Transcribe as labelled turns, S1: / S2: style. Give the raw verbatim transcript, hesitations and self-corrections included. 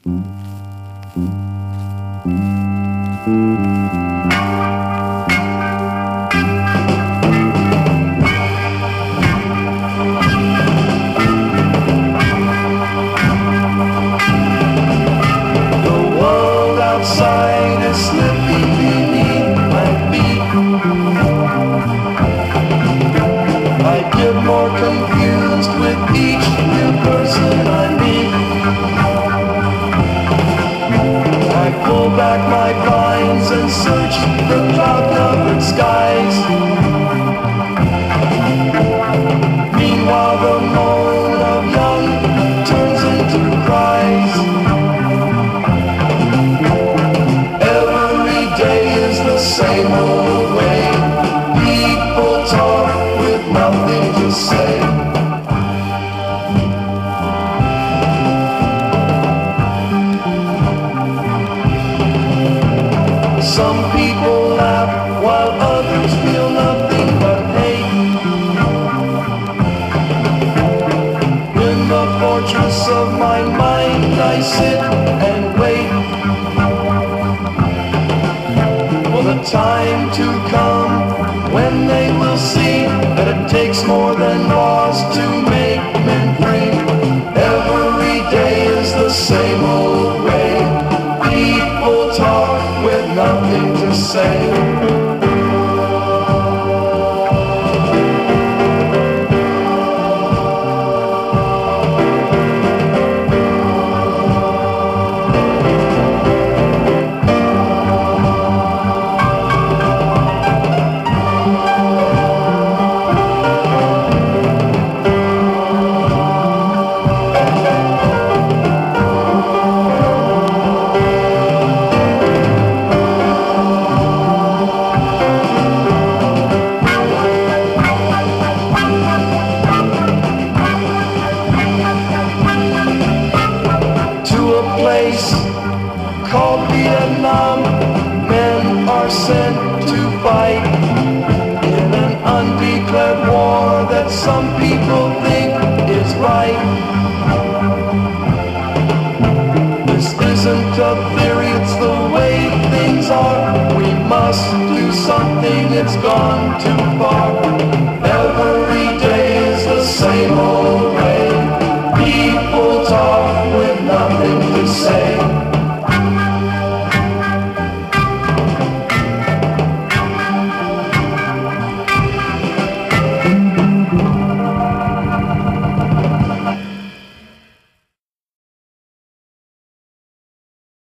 S1: Outside is slipping beneath my feet. I get more confused with each new person I meet. I pull back my blinds and search the cloud-covered skies. Meanwhile the moan of young turns into cries. Same old way, people talk with nothing to say. Some people laugh while others feel nothing but hate. In the fortress of my mind I sit and wait for the time to come when they will see that it takes more than laws to make men free. Every day is the same old way. People talk with nothing to say. Called Vietnam, men are sent to fight in an undeclared war that some people think is right. This isn't a theory, it's the way things are. We must do something, it's gone too far.